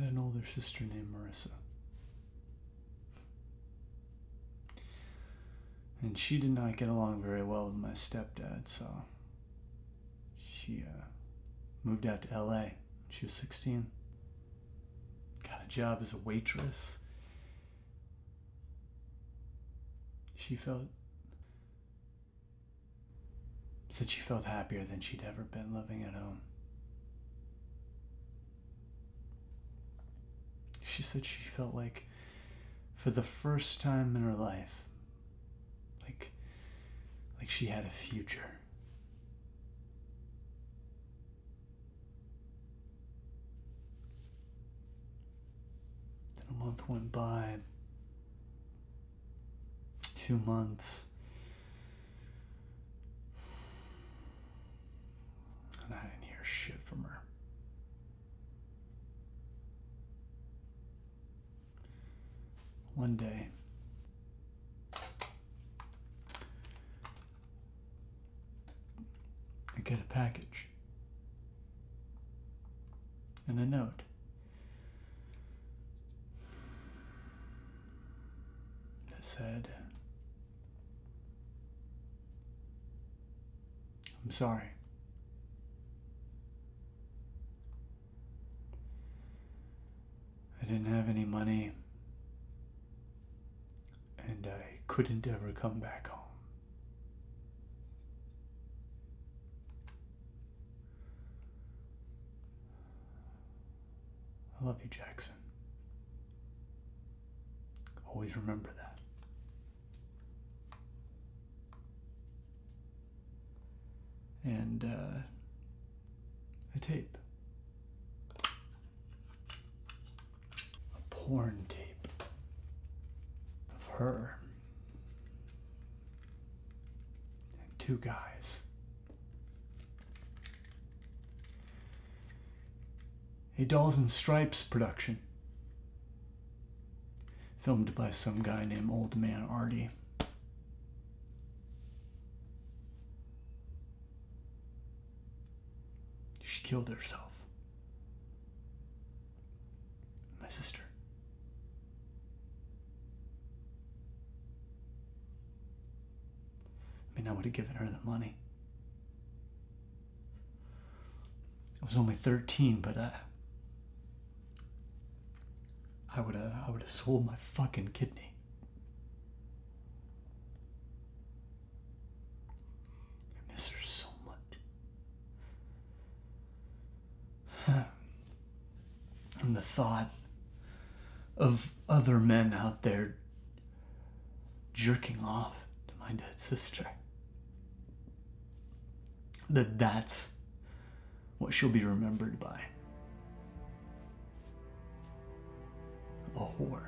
an older sister named Marissa. And she did not get along very well with my stepdad, so she moved out to LA when she was 16. Got a job as a waitress. Said she felt happier than she'd ever been living at home. She said she felt like, for the first time in her life, like she had a future. Then a month went by, 2 months, and I didn't hear shit from her. One day, I get a package and a note. That said, "I'm sorry. I didn't have any money, and I couldn't ever come back home. I love you, Jackson. Always remember that." And a tape. A porn tape of her and 2 guys. A Dolls and Stripes production. Filmed by some guy named Old Man Artie. She killed herself. My sister. I mean, I would have given her the money. I was only 13, but I would have sold my fucking kidney. I miss her so much. And the thought of other men out there jerking off to my dead sister, that's what she'll be remembered by. A whore.